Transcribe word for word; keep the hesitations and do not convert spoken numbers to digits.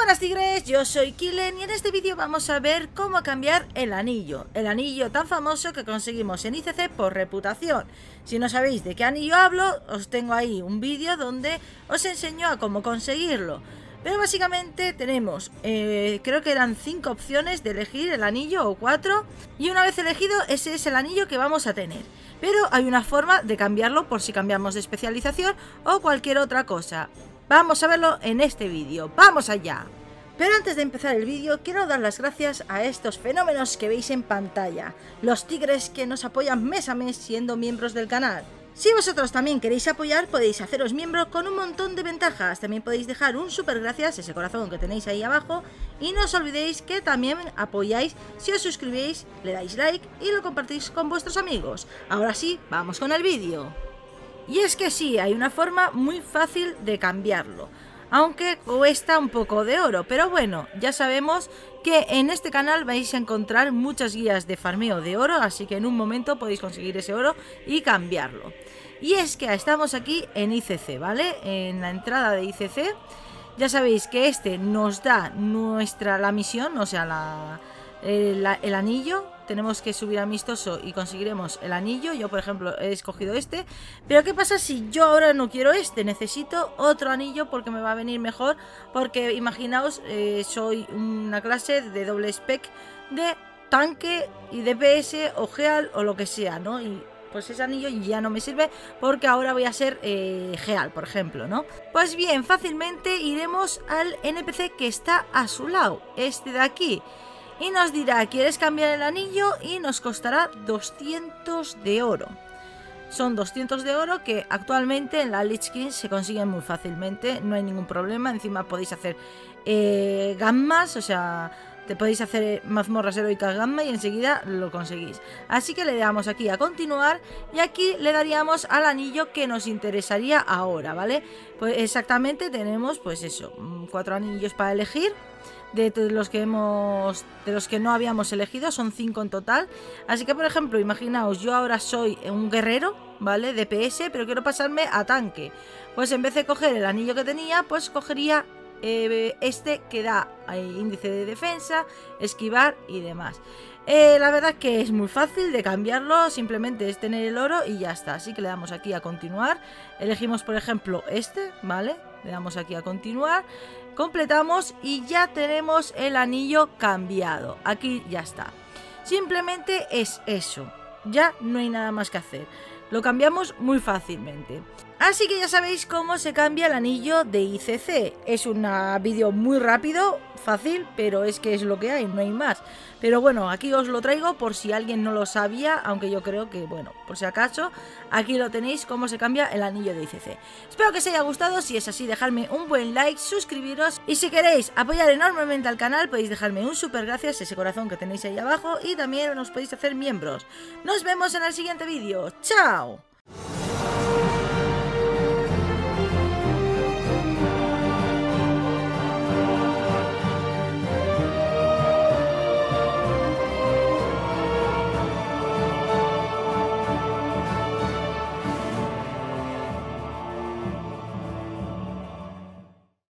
Buenas tigres, yo soy Killen y en este vídeo vamos a ver cómo cambiar el anillo. El anillo tan famoso que conseguimos en I C C por reputación. Si no sabéis de qué anillo hablo, os tengo ahí un vídeo donde os enseño a cómo conseguirlo. Pero básicamente tenemos, eh, creo que eran cinco opciones de elegir el anillo o cuatro. Y una vez elegido, ese es el anillo que vamos a tener. Pero hay una forma de cambiarlo por si cambiamos de especialización o cualquier otra cosa. Vamos a verlo en este vídeo, ¡vamos allá! Pero antes de empezar el vídeo, quiero dar las gracias a estos fenómenos que veis en pantalla, los tigres que nos apoyan mes a mes siendo miembros del canal. Si vosotros también queréis apoyar, podéis haceros miembro con un montón de ventajas. También podéis dejar un super gracias, ese corazón que tenéis ahí abajo. Y no os olvidéis que también apoyáis si os suscribís, le dais like y lo compartís con vuestros amigos. Ahora sí, vamos con el vídeo. Y es que sí, hay una forma muy fácil de cambiarlo, aunque cuesta un poco de oro, pero bueno, ya sabemos que en este canal vais a encontrar muchas guías de farmeo de oro, así que en un momento podéis conseguir ese oro y cambiarlo. Y es que estamos aquí en I C C, ¿vale? En la entrada de I C C, ya sabéis que este nos da nuestra la misión, o sea, la, el, el anillo. Tenemos que subir amistoso y conseguiremos el anillo. Yo, por ejemplo, he escogido este. Pero ¿qué pasa si yo ahora no quiero este? Necesito otro anillo porque me va a venir mejor. Porque imaginaos, eh, soy una clase de doble spec de tanque y D P S o Geal o lo que sea, ¿no? Y pues ese anillo ya no me sirve porque ahora voy a ser eh, Geal, por ejemplo, ¿no? Pues bien, fácilmente iremos al N P C que está a su lado, este de aquí. Y nos dirá, ¿quieres cambiar el anillo? Y nos costará doscientos de oro. Son doscientos de oro que actualmente en la Lich King se consiguen muy fácilmente. No hay ningún problema. Encima podéis hacer eh, gammas, o sea, te podéis hacer mazmorras heroicas gamma y enseguida lo conseguís. Así que le damos aquí a continuar y aquí le daríamos al anillo que nos interesaría ahora, ¿vale? Pues exactamente tenemos pues eso, cuatro anillos para elegir. De los que hemos de los que no habíamos elegido, son cinco en total. Así que, por ejemplo, imaginaos, yo ahora soy un guerrero, ¿vale? D P S, pero quiero pasarme a tanque. Pues en vez de coger el anillo que tenía, pues cogería eh, este que da eh, índice de defensa, esquivar y demás. Eh, la verdad que es muy fácil de cambiarlo, simplemente es tener el oro y ya está. Así que le damos aquí a continuar. Elegimos, por ejemplo, este, ¿vale? Le damos aquí a continuar. Completamos y ya tenemos el anillo cambiado. Aquí ya está. Simplemente es eso. Ya no hay nada más que hacer. Lo cambiamos muy fácilmente. Así que ya sabéis cómo se cambia el anillo de I C C. Es un vídeo muy rápido, fácil, pero es que es lo que hay, no hay más. Pero bueno, aquí os lo traigo por si alguien no lo sabía, aunque yo creo que, bueno, por si acaso, aquí lo tenéis cómo se cambia el anillo de I C C. Espero que os haya gustado, si es así dejadme un buen like, suscribiros y si queréis apoyar enormemente al canal podéis dejarme un super gracias, ese corazón que tenéis ahí abajo y también os podéis hacer miembros. Nos vemos en el siguiente vídeo, ¡chao!